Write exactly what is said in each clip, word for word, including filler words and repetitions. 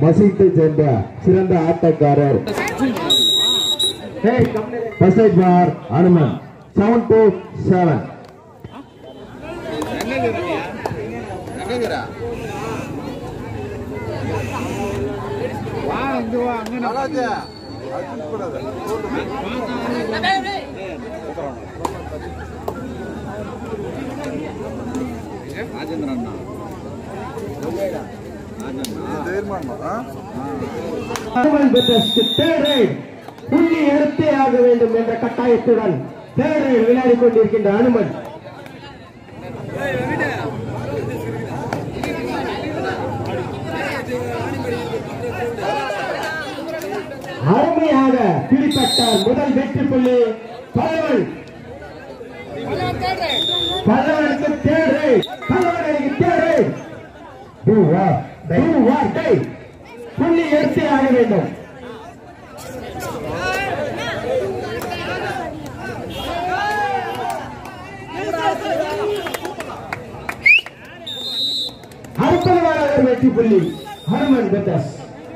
மசீத்தை சேர்ந்த சிறந்த ஆட்டக்காரர். First raid for Hanuman seven to seven. புள்ளி எடுத்தே ஆக வேண்டும் என்ற கட்டாயத்துடன் விளையாடி கொண்டிருக்கின்ற அனுமன் அருமையாக பிடிப்பட்டார். முதல் வெற்றி புள்ளி பல்லவன். பல்லவனுக்கு தேடு பல்லவனுக்கு தேடு புள்ளி எடுத்தே ஆக வேண்டும். அற்புதமான ஒரு வெற்றி புள்ளி ஹனுமன் பெட்டஸ்.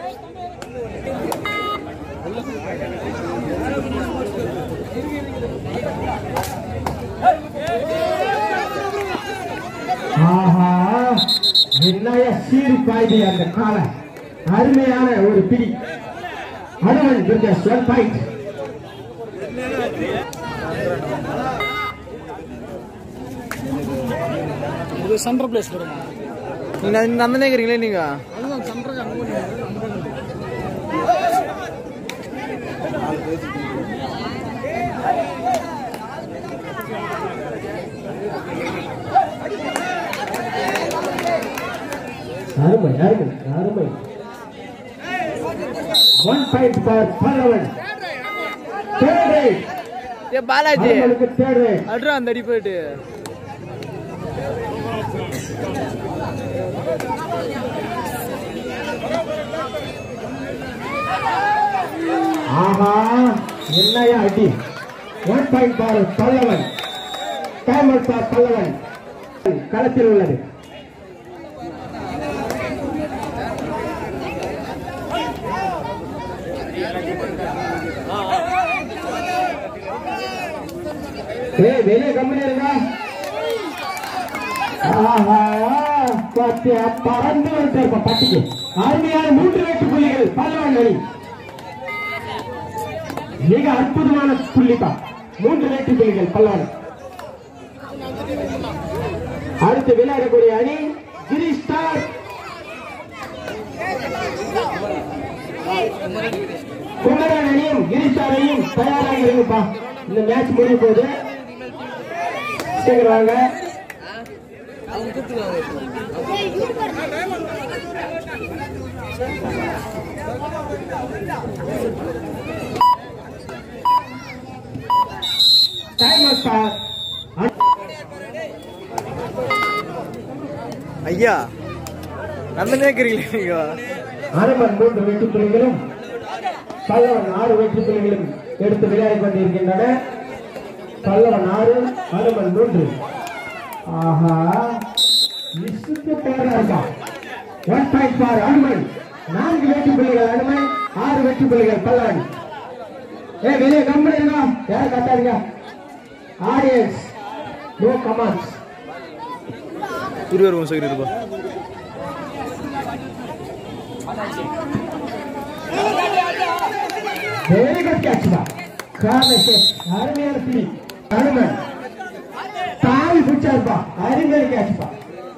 ஆஹா என்னைய சீர் பாய்தி அந்த கால அருமையான ஒரு பிடி ஹனுமன் பெட்டஸ் ஒன் பாயிண்ட். சென்டர் பிளேஸ் வருமா நீங்க அந்த நினைக்கிறீங்களே நீங்க அதுதான் சென்டருக்கு அனுமதி. அருமை அருமை அருமை. One point for Pallavan. ஏ பாலாஜி தேர்ட் அட்ரா அந்த அடி போயிட்டு ஆஹா என்னையா அடி. One point for Pallavan. Time out for Pallavan. களத்தில் உள்ளது. வெளியே கம்பெனி இருக்கா? பறந்து வந்து பட்டிக்கு அருமையான மூன்று வெற்றி புள்ளிகள் பல்லவன் அணி. மிக அற்புதமான புள்ளிப்பா. மூன்று வெற்றி புள்ளிகள் பல்லவன். அடுத்து விளையாடக்கூடிய அணி கிரி ஸ்டார். குமரன் அணியும் கிரி ஸ்டாரையும் தயாராக இருக்குப்பா. இந்த மேட்ச் முடிய போது கேக்குறாங்க. ஐயா நம்ம நினைக்கிறீங்க அனுமன் மூன்று வெற்றி புள்ளிகளும் பல்லவன் ஆறு வெற்றி புள்ளிகளும் எடுத்து விளையாடி கொண்டிருக்கின்றன. பல்லவன் ஆறு அனுமன் மூன்று. ஆஹா மிஸ்ஸுக்கு பேரா இருக்கா. One point for Hanuman. நான்கு வெற்றி புள்ளிகள் அனுமன், ஆறு வெற்றி புள்ளிகள் பல்லவன். ஏ வெளியே கம்பெனி இருக்கா? யார் கட்டாருங்க? Audience no comments. இருபது நிமிஷம் இருபது வெரி குட் கேட்ச் பா. காரணம் அருமையான பிடி அனுமன். தாவி பிடிச்சாருப்பா. அருமையான கேட்ச் பா.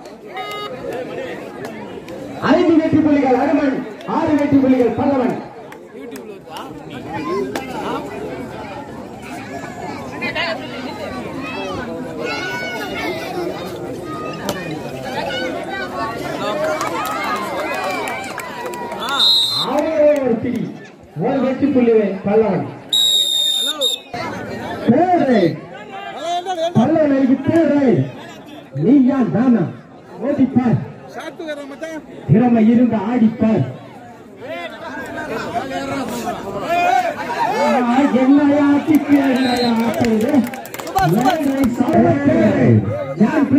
ஐந்து வெற்றி புள்ளிகள் அனுமன், ஆறு வெற்றி புள்ளிகள் பல்லவன். ஒரு பிடி ஒரு வெற்றி புள்ளி பல்லவன். பல்லவன் அணிக்கு தேர்தல். நீ யான் தானா ஓடிப்பார். திறமை இருந்து ஆடிப்பார். என்னையா ஆட்டிக்கு என்னையா ஆட்டுது.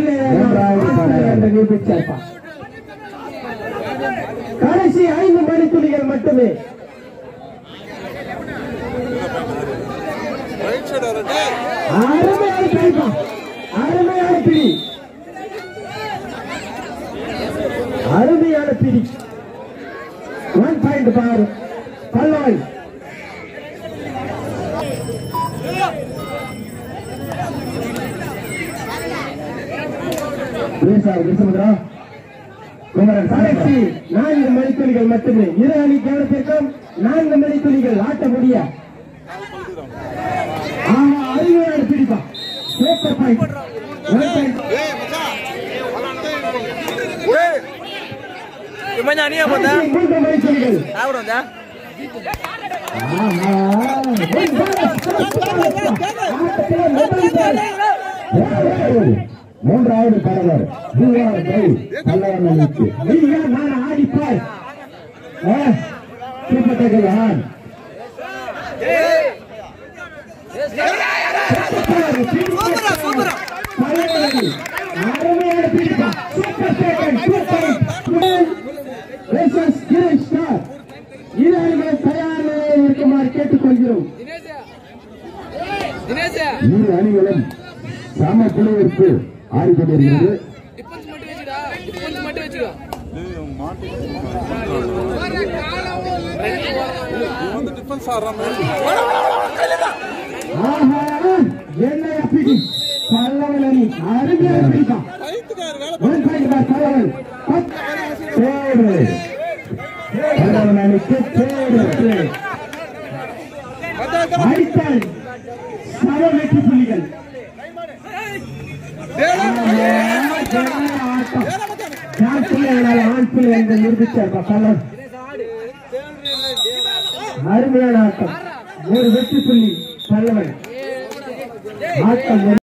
கடைசி ஐந்து மணி ஆட்டமே. அருமையான பிடிப்பா, அருமையான பிடி, அருமையான பிடி. One point for Pallavan. கடைசி நான்கு மணித்துளிகள் மட்டுமே. இரு அணி கவனத்திற்கும் நான்கு மணித்துளிகள் ஆட்ட முடிய. அருமையான பிடிப்பா, super point. Gimana nih apa dah? மூன்று மணித்துளிகள். Tahu dong dah? மூன்றாவது பரவர் ஆடிப்பார் அருமையான பிடிப்பா, சூப்பர் செகண்ட், இரு அணிகள் தயார் நிலையில் இருக்குமாறு கேட்டுக்கொள்கிறோம். இரு அணிகளும் சம குழுவிற்கு ஆடிக்கொண்டிருக்கிறது. என்ன பிடி பல்லவன் அணி அருமையான பிடிப்பா. பல்லவன் அணிக்கு அடித்தால் சம வெற்றி புள்ளிகள். ஆண் புள்ளி என்று நிரூபித்தார் பல்லவன். அருமையான ஆட்டம், ஒரு வெற்றி புள்ளி பல்லவன். ஆட்டம்